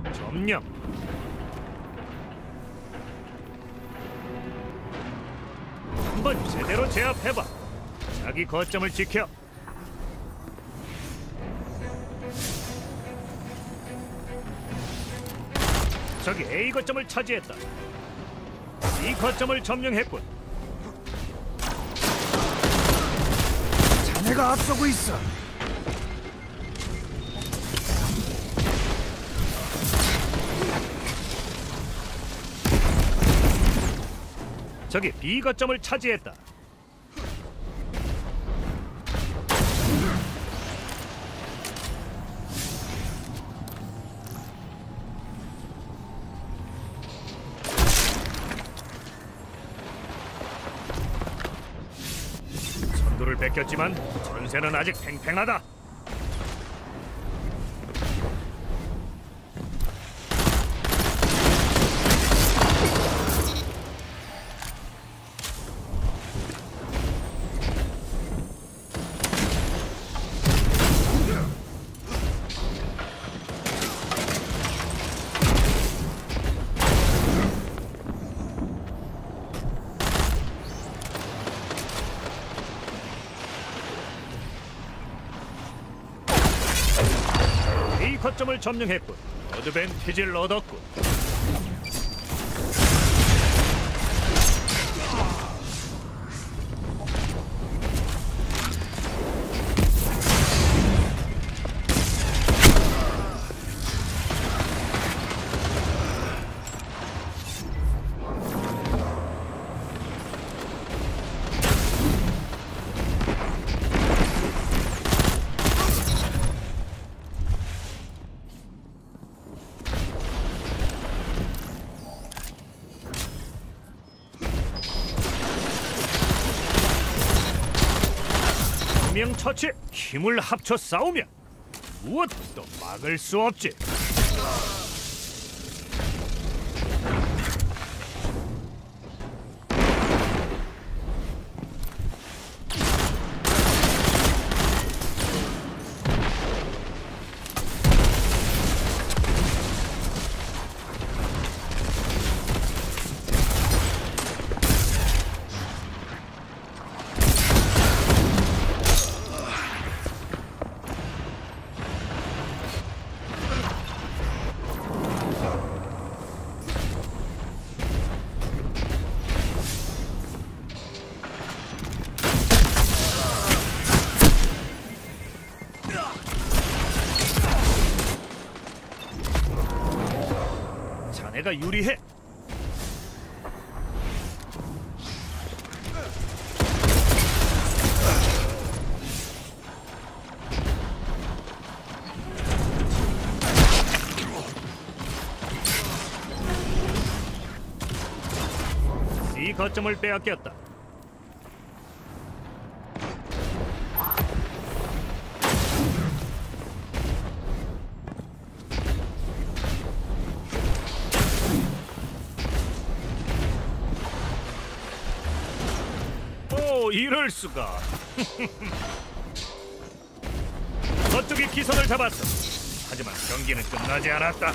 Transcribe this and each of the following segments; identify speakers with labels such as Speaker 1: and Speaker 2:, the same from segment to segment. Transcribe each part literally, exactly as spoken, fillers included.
Speaker 1: 점령. 한번 제대로 제압해봐. 자기 거점을 지켜. 저기 A 거점을 차지했다. B 거점을 점령했군.
Speaker 2: 자네가 앞서고 있어.
Speaker 1: 저기 B 거점을 차지했다. 선두를 뺏겼지만 전세는 아직 팽팽하다. A 거점을 점령했군. 어드밴티지를 얻었군. 명 처치, 힘을 합쳐 싸우면 무엇도 막을 수 없지. 자네가 유리해. C 거점을 빼앗겼다. 오, 이럴 수가. 저쪽이 기선을 잡았어. 하지만 경기는 끝나지 않았다.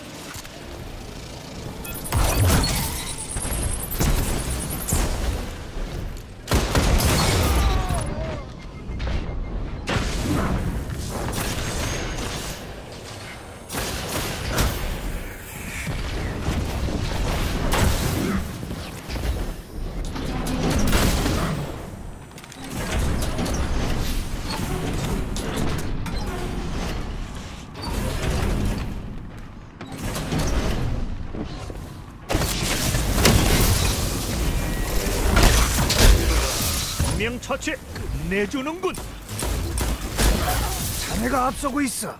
Speaker 1: 명 처치 끝내주는군.
Speaker 2: 자네가 앞서고 있어.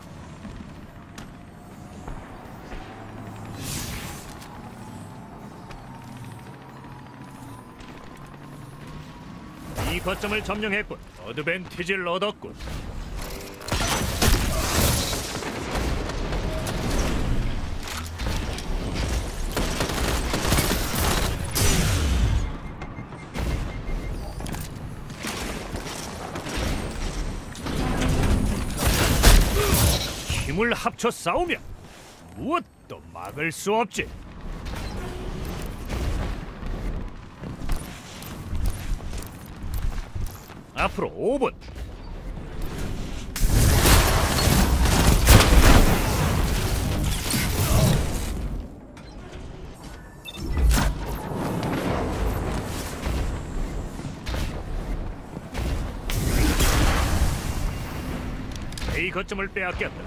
Speaker 1: 이 거점을 점령했군. 어드밴티지를 얻었군. 힘을 합쳐 싸우면 무엇 무엇도 막을 수 없지. 앞으로 오 분. A 거점을 빼앗겼다.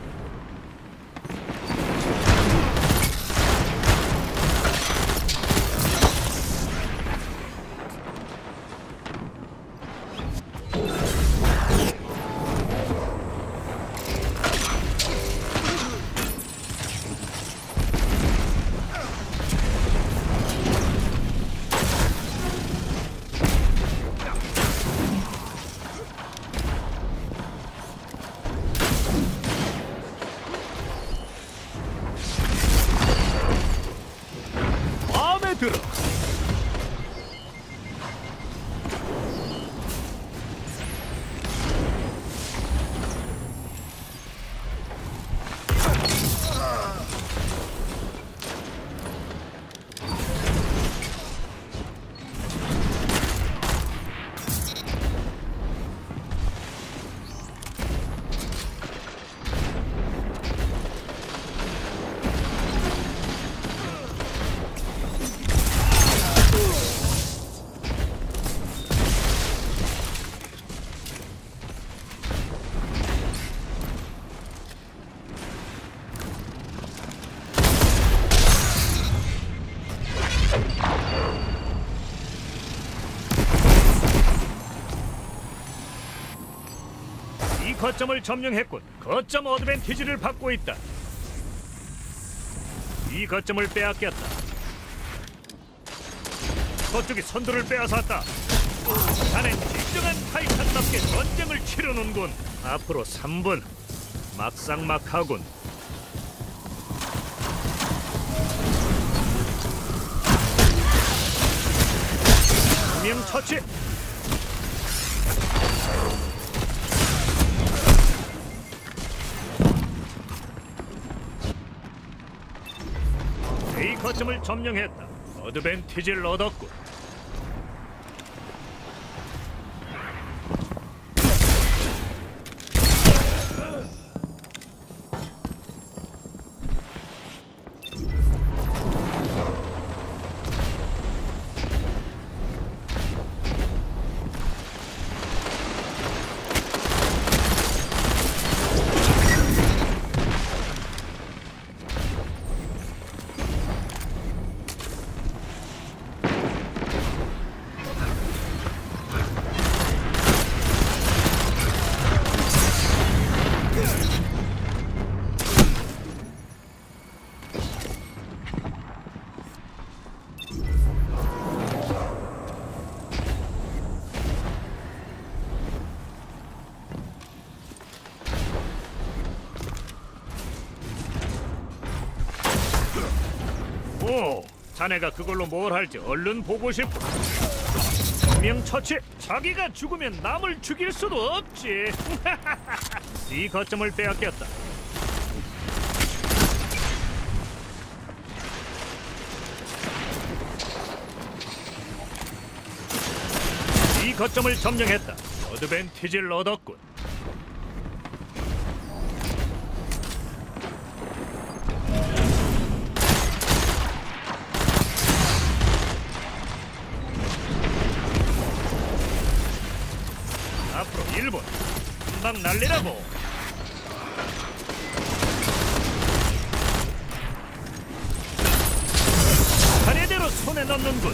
Speaker 1: 들어. 이 거점을 점령했군. 거점 어드밴티지를 받고 있다. 이 거점을 빼앗겼다. 저쪽이 선두를 빼앗았다. 자넨 진정한 타이탄답게 전쟁을 치르는군. 앞으로 삼 분. 막상막하군. 명 처치. A 거점을 점령했다. 어드밴티지를 얻었군. 오, 자네가 그걸로 뭘 할지 얼른 보고 싶어. 명 처치. 자기가 죽으면 남을 죽일 수도 없지. 이 거점을 빼앗겼다. 이 거점을 점령했다. 어드밴티지를 얻었군. 앞으로 일 분. 금방 날리라고. 차례대로 손에 넣는군.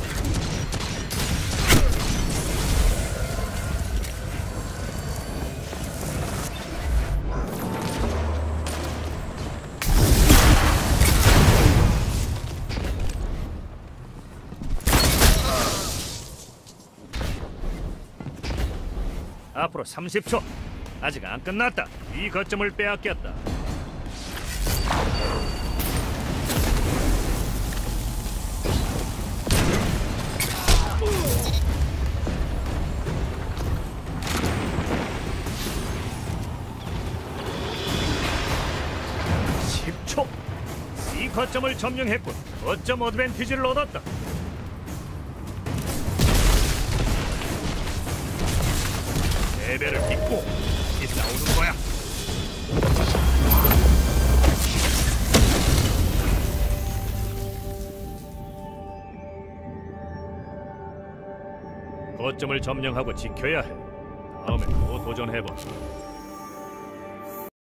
Speaker 1: 앞으로 삼십 초. 아직 안 끝났다. 이 거점을 빼앗겼다. 십 초. 이 거점을 점령했군. 거점 어드밴티지를 얻었다. 레벨을 딛고 이 싸우는 거야. 거점을 점령하고 지켜야 해. 다음에 또 도전해봐.